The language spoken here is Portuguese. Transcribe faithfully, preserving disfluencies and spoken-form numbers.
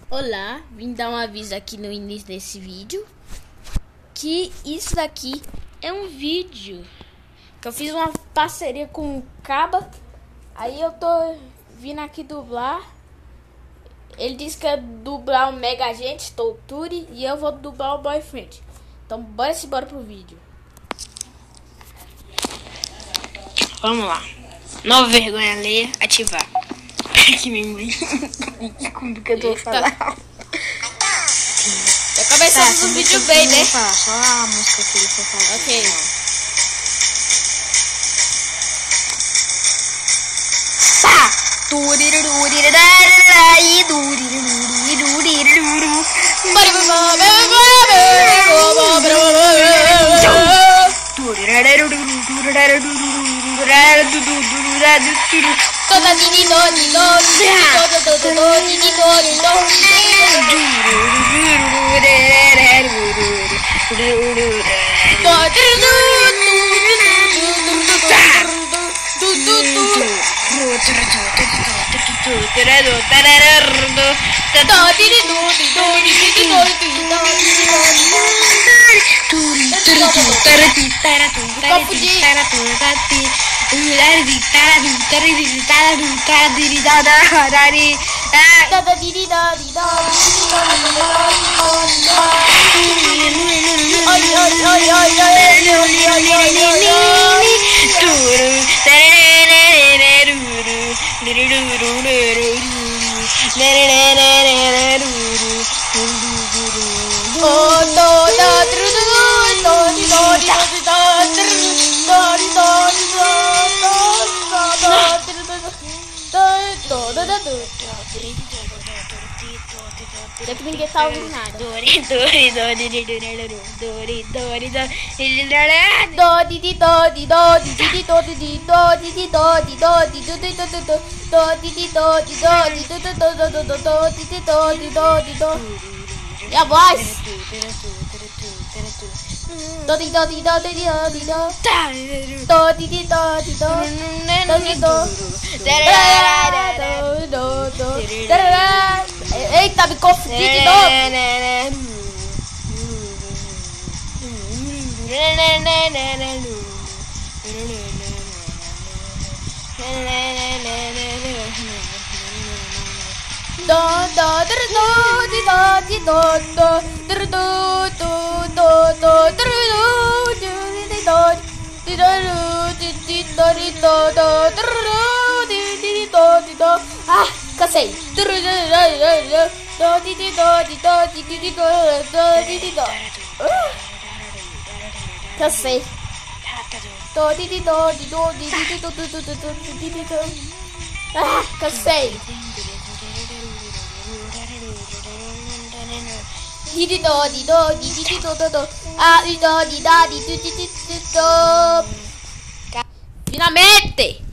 Olá, vim dar um aviso aqui no início desse vídeo que isso daqui é um vídeo que eu fiz uma parceria com o Caba. Aí eu tô vindo aqui dublar. Ele disse que ia dublar o Mega Agente Torture e eu vou dublar o Boyfriend. Então bora se bora pro vídeo. Vamos lá. Nova vergonha alheia, ativar. Que memória. Como que eu tô falando? Já começamos o vídeo bem, né? Falar, só a música que ele foi falar. Ok. Tá! Toda dini do di do di do do do do do dini do di do. Já que ninguém tá ouvindo nada. Do di do di do di di do di do di do di do di di do di do di di do di di do di di do di do di do di do do di di do di do di do do do do do do di di do di do di do. E a voz? Do di do di do di do di do do di di do di do do di do do do. Eita, me confundi de novo. Do do do do do do do do do. Ah, cansei. Cansei. Ah, cansei. Finalmente!